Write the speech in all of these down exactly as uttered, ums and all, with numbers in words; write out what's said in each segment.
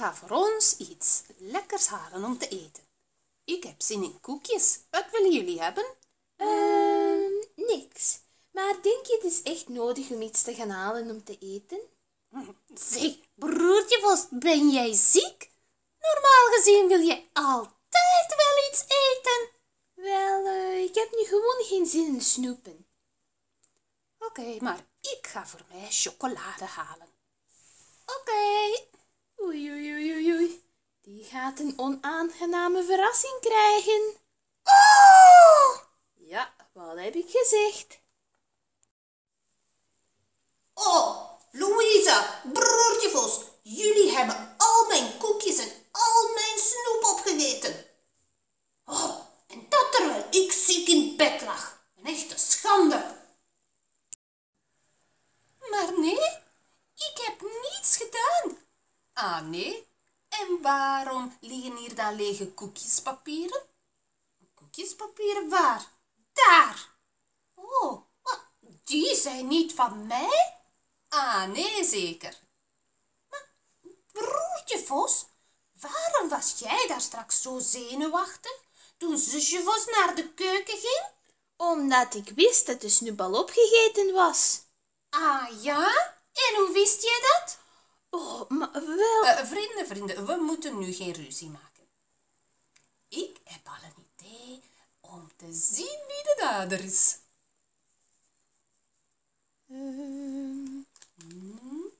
ga voor ons iets lekkers halen om te eten. Ik heb zin in koekjes. Wat willen jullie hebben? Ehm, niks. Maar denk je het is echt nodig om iets te gaan halen om te eten? Zeg, broertje Vos, ben jij ziek? Normaal gezien wil je altijd wel iets eten. Wel, uh, ik heb nu gewoon geen zin in snoepen. Oké, okay, maar ik ga voor mij chocolade halen. Oké. Okay. Oei, oei, oei, oei, oei. Die gaat een onaangename verrassing krijgen. Oh! Ja, wat heb ik gezegd? Oh, Louisa, broertje Vos, jullie hebben al mijn koekjes en al mijn snoep opgegeten. Oh, en dat terwijl ik ziek in bed lag. Een echte schande. Maar nee, ik heb niets gedaan. Ah nee, en waarom liggen hier dan lege koekjespapieren? Koekjespapieren waar? Daar. Oh, die zijn niet van mij? Ah nee, zeker. Maar broertje Vos, waarom was jij daar straks zo zenuwachtig toen zusje Vos naar de keuken ging? Omdat ik wist dat de snoep al opgegeten was. Ah ja? En hoe wist je dat? Oh, maar wel... Uh, vrienden, vrienden, we moeten nu geen ruzie maken. Ik heb al een idee om te zien wie de dader is. Um... Hmm.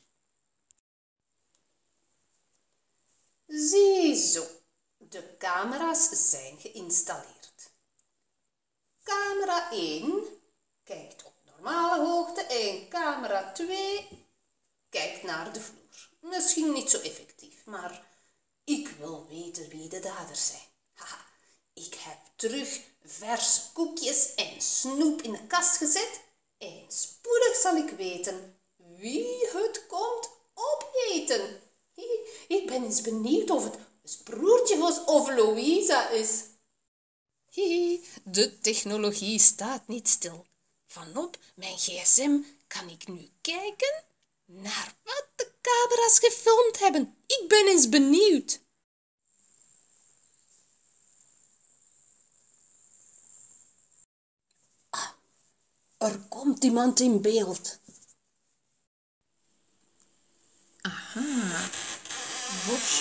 Ziezo, de camera's zijn geïnstalleerd. Camera één kijkt op normale hoogte en camera twee kijkt naar de vloer. Misschien niet zo effectief, maar ik wil weten wie de daders zijn. Haha, ik heb terug verse koekjes en snoep in de kast gezet en spoedig zal ik weten wie het komt opeten. Ik ben eens benieuwd of het broertje Vos of Louisa is. De technologie staat niet stil. Vanop mijn gsm kan ik nu kijken naar wat de camera's gefilmd hebben. Ik ben eens benieuwd. Ah, er komt iemand in beeld. Aha, bosje.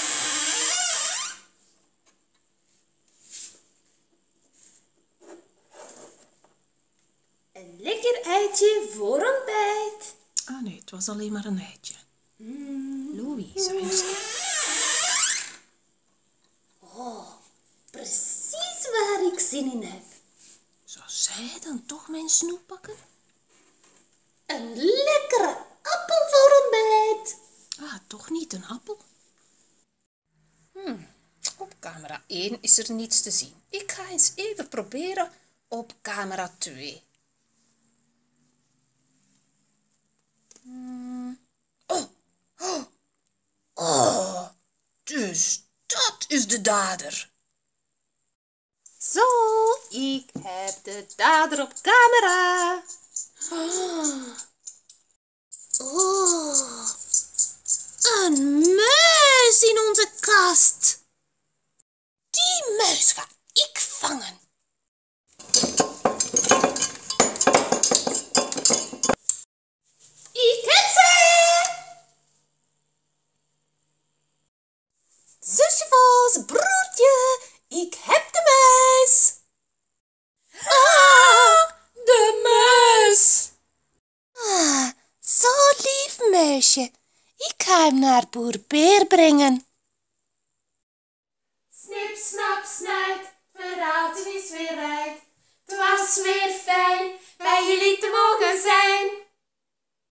Een lekker eitje voor ontbijt. Ah nee, het was alleen maar een eitje. Mm. Louisa is... Oh, precies waar ik zin in heb. Zou zij dan toch mijn snoep pakken? Een lekkere appel voor ontbijt. Ah, toch niet een appel? Hmm, op camera één is er niets te zien. Ik ga eens even proberen op camera twee. Hmm. Oh, oh, oh, dus dat is de dader. Zo, ik heb de dader op camera. Oh. Oh, een muis in onze kast. Die muis ga ik vangen. Ik heb ze! Zusje Vos, broertje, ik heb de muis. Ah, de muis. Ah, zo lief muisje. Ik ga hem naar boer Beer brengen. Snip, snap, snuit, verhaaltje is weer uit. Het was weer fijn bij jullie te mogen zijn.